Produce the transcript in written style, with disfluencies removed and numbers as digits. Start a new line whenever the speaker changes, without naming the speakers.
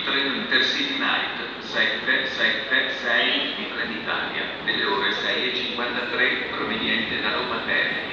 treno Intercity Night 776 di Trenitalia, delle ore 6:53, proveniente da Roma Termini.